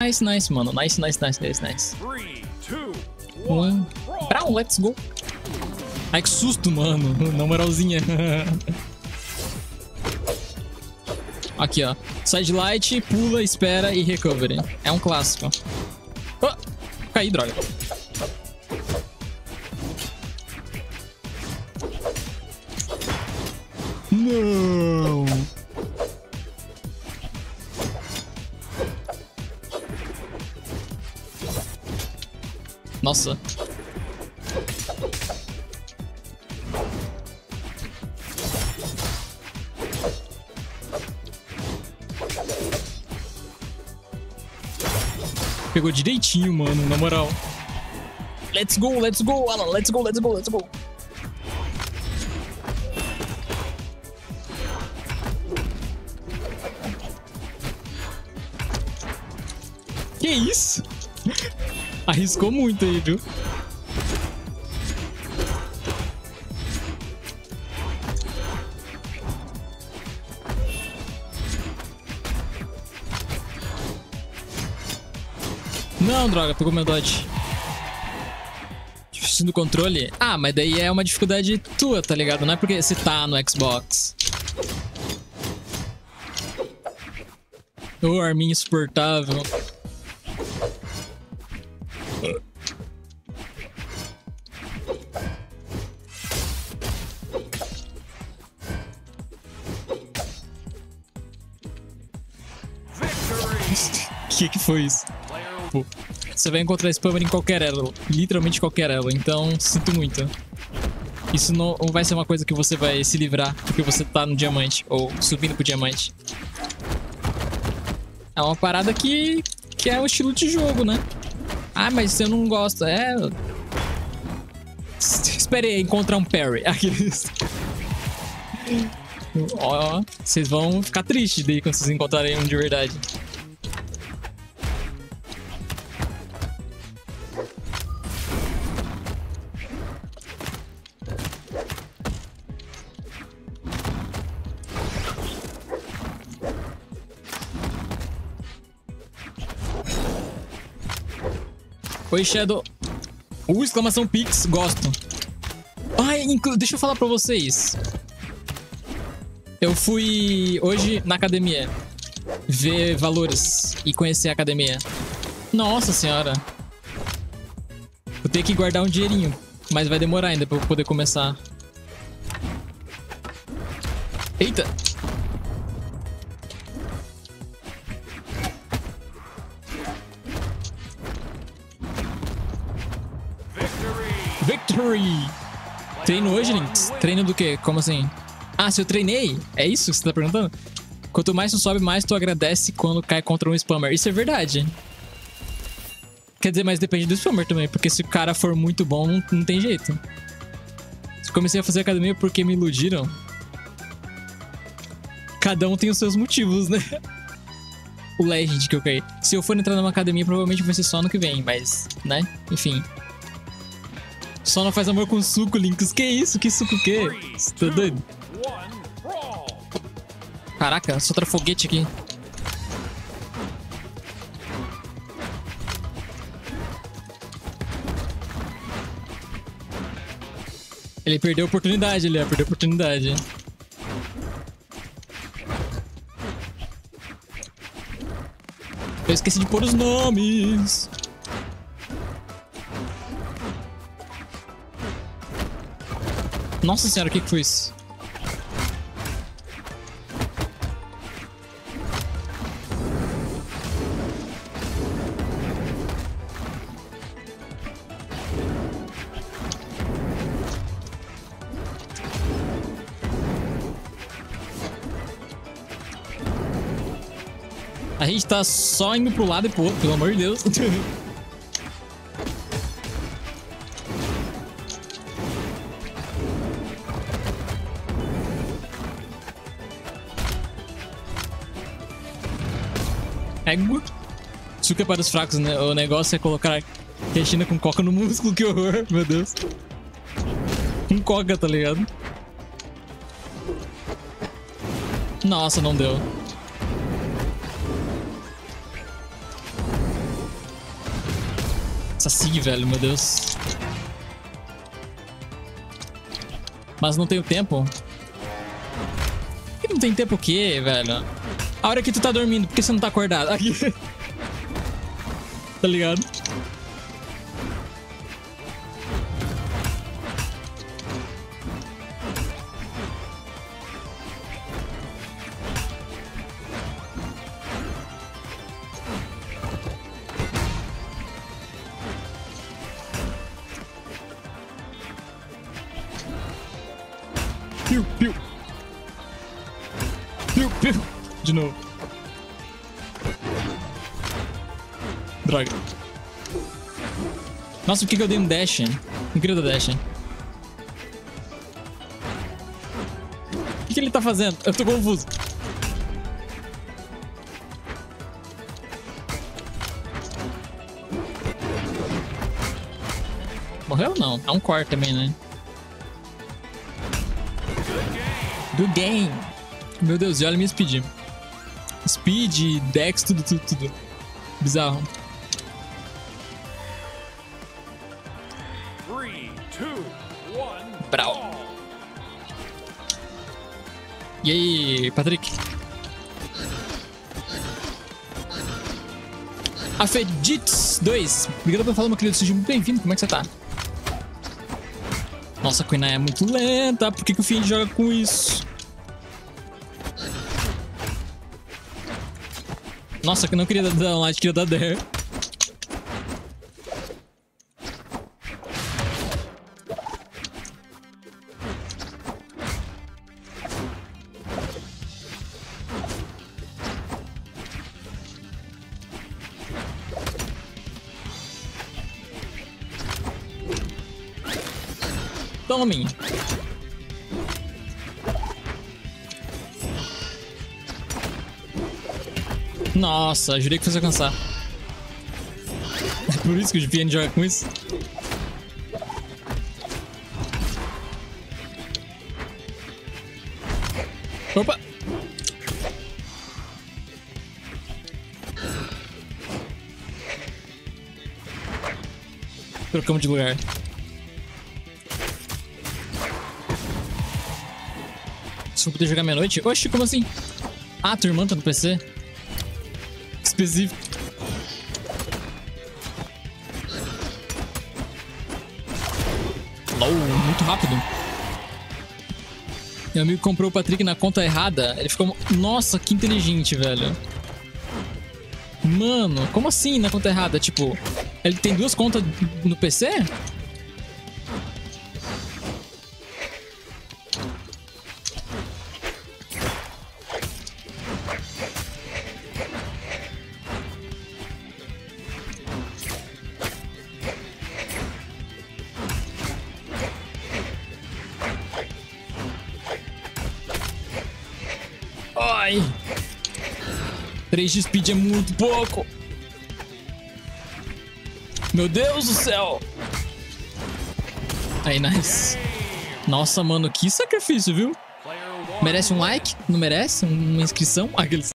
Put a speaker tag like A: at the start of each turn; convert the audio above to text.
A: Nice, nice, mano. Nice, nice, nice, nice, nice.
B: 3, 2,
A: 1.
B: 1.
A: Brown, let's go. Ai, que susto, mano. Na moralzinha. Aqui, ó. Sidelight, pula, espera e recovery. É um clássico. Oh, caí, droga. Não. Nossa. Pegou direitinho, mano, na moral. Let's go, Alan. Let's go, let's go, let's go. Que isso? Arriscou muito aí, viu? Não, droga, pegou meu dodge. Difícil do controle? Ah, mas daí é uma dificuldade tua, tá ligado? Não é porque você tá no Xbox. Ô, arminha insuportável. Que foi isso? Pô, você vai encontrar spammer em qualquer elo, literalmente qualquer elo, então sinto muito. Isso não vai ser uma coisa que você vai se livrar porque você tá no diamante, ou subindo pro diamante. É uma parada que é o estilo de jogo, né? Ah, mas você não gosta, Espere aí, encontrar um parry. Aqueles... Ó, vocês vão ficar tristes daí quando vocês encontrarem um de verdade. Oi, Shadow. Exclamação Pix, gosto. Ai, deixa eu falar pra vocês. Eu fui hoje na academia ver valores e conhecer a academia. Nossa senhora. Vou ter que guardar um dinheirinho, mas vai demorar ainda pra eu poder começar. Eita. Victory! Treino hoje, Lynx? Treino do quê? Como assim? Ah, se eu treinei? É isso que você tá perguntando? Quanto mais tu sobe, mais tu agradece quando cai contra um spammer. Isso é verdade. Quer dizer, mas depende do spammer também, porque se o cara for muito bom, não tem jeito. Se eu comecei a fazer academia porque me iludiram, cada um tem os seus motivos, né? O Legend que eu caí. Se eu for entrar numa academia, provavelmente vai ser só ano que vem, mas, né? Enfim. Só não faz amor com suco, Lynx. Que isso? Que suco o quê? Você tá doido? Caraca, solta foguete aqui. Ele perdeu a oportunidade ali, ó. Perdeu a oportunidade. Eu esqueci de pôr os nomes. Nossa senhora, o que foi isso? A gente tá só indo pro lado e pro outro, pelo amor de Deus. Égua. Suco é para os fracos, né? O negócio é colocar retina com coca no músculo, que horror, meu Deus. Com coca, tá ligado? Nossa, não deu. Saci, velho, meu Deus. Mas não tenho tempo. Por que não tem tempo o quê, velho? A hora que tu tá dormindo, por que você não tá acordado? Aqui. Tá ligado? Piu, piu. Piu, piu. De novo. Droga. Nossa, por que eu dei um dash? Não queria dar dash. O que ele tá fazendo? Eu tô confuso. Morreu ou não? Há um core também, né? Do game. Meu Deus, e olha minha speed. Speed, dex, tudo. Bizarro.
B: 3, 2, 1.
A: Brau. E aí, Patrick? Afedits 2. Obrigado por falar, meu querido. Seja muito bem-vindo. Como é que você tá? Nossa, a Queen é muito lenta. Por que o Fiend joga com isso? Nossa, que eu não queria dar light, queria dar dare. Tome. Nossa, jurei que fosse alcançar. É por isso que o GPN joga com isso. Opa! Trocamos de lugar. Só poder jogar meia-noite? Oxi, como assim? Ah, tua irmã tá no PC? Específico. LOL, muito rápido. Meu amigo comprou o Patrick na conta errada. Ele ficou... Nossa, que inteligente, velho. Mano, como assim na conta errada? Tipo, ele tem duas contas no PC? Ai! 3 de speed é muito pouco! Meu Deus do céu! Aí, nice. Nossa, mano, que sacrifício, viu? Merece um like? Não merece? Uma inscrição? Aqueles...